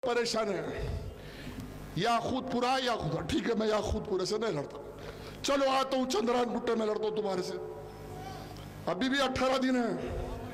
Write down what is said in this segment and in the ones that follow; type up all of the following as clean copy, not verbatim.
परेशान है, या खुदपुरा या खुदा। ठीक है, मैं या खुदपुरे से नहीं लड़ता, चलो आता हूं चंद्रायन गुट्टे में लड़ता हूं तुम्हारे से। अभी भी 18 दिन है,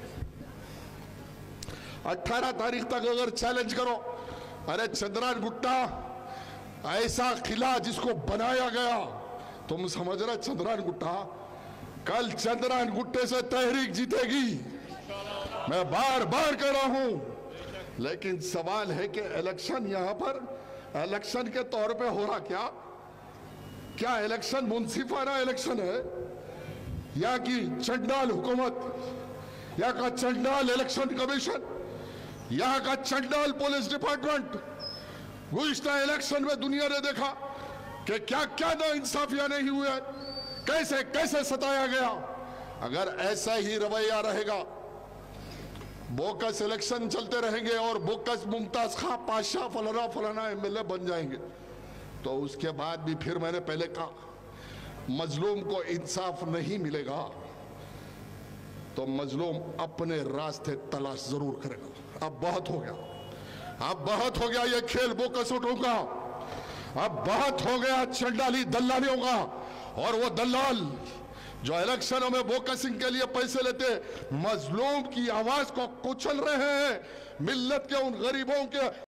18 तारीख तक अगर चैलेंज करो, अरे चंद्रायन गुट्टा ऐसा किला जिसको बनाया गया, तुम समझ रहे चंद्रायन गुट्टा, कल चंद्रायन गुट्टे से तहरीक जीतेगी, मैं बार बार कह रहा हूं। लेकिन सवाल है कि इलेक्शन यहां पर इलेक्शन के तौर पे हो रहा क्या इलेक्शन मुंसिफाना इलेक्शन है, या कि चंडाल हुकूमत, या का चंडाल इलेक्शन कमीशन, यहाँ का चंडाल पुलिस डिपार्टमेंट। गुज़िश्ता इलेक्शन में दुनिया ने देखा कि क्या क्या नाइंसाफियां नहीं हुए, कैसे कैसे सताया गया। अगर ऐसा ही रवैया रहेगा, बोकस इलेक्शन चलते रहेंगे और बोकस मुमताज खां पाशाह फलाना फलाना एमएलए बन जाएंगे, तो उसके बाद भी फिर मैंने पहले कहा, मजलूम को इंसाफ नहीं मिलेगा तो मजलूम अपने रास्ते तलाश जरूर करेगा। अब बहुत हो गया, अब बहुत हो गया ये खेल बोकस उठों का, अब बहुत हो गया चंडाली दल्लालियों का। और वो दल्लाल जो इलेक्शनों में बोकसिंग के लिए पैसे लेते, मजलूम की आवाज को कुचल रहे हैं, मिल्लत के उन गरीबों के